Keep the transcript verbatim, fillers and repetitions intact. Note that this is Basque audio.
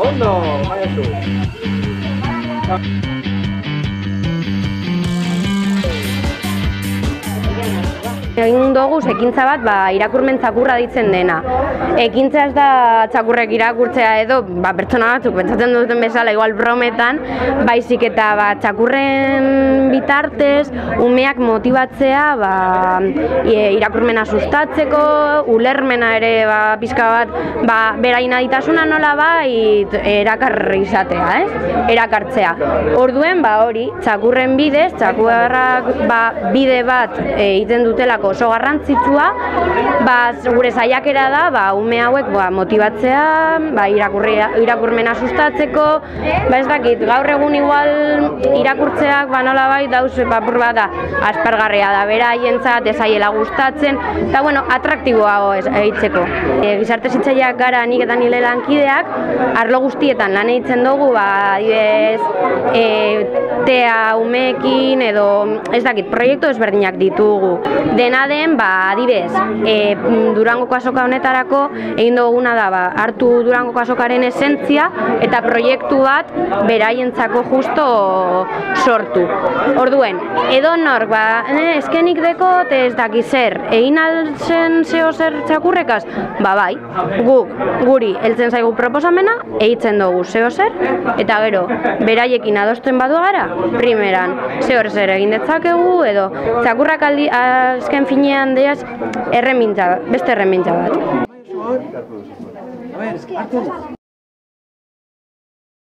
Ondo, maestro. Egin dugu ekintza bat ba, irakurmen txakurra ditzen dena. Ekintza ez da txakurrek irakurtzea edo ba, pertsona batzuk pentsatzen duten bezala igual brometan, baizik eta ba, txakurren bitartez umeak motibatzea ba, irakurmena sustatzeko, ulermena ere ba, pixka bat ba, berain aditasuna nola bai erakarri izatea, ez? Erakartzea. Orduen ba, hori, txakurren bidez, txakurrak ba, bide bat egiten dutelako oso garrantzitsua, ba, gure saiakera da ba, ume hauek ba, motibatzea, ba, irakurmena sustatzeko, ba, ez dakit, gaur egun igual irakurtzeak ba, nola bai dauz papur bat da, aspergarria da, beraientzat ez aiela gustatzen, eta bueno, atraktiboago eitzeko. E, gizarte zitzaileak gara nik eta nire lankideak, arlo guztietan lan eitzen dugu, ba, adibidez, e, tea umeekin edo, ez dakit, proiektu ezberdinak ditugu. Dena den, ba, adibidez, e, Durangoko azoka honetarako egin duguna da, ba, hartu Durangoko azokaren esentzia eta proiektu bat beraientzako justo sortu. Orduen, edo nork, ba, eh, eskenik dekot ez daki zer, egin altzen zeo zer txakurrekaz? Ba, bai, guk, guri, heltzen zaigu proposamena, egiten dugu zeo zer, eta gero, beraiekin adosten badu gara, primeran, zeo zer egin detzakegu, edo txakurrak aldi, azken finean deaz, erremintza, beste erremintza bat.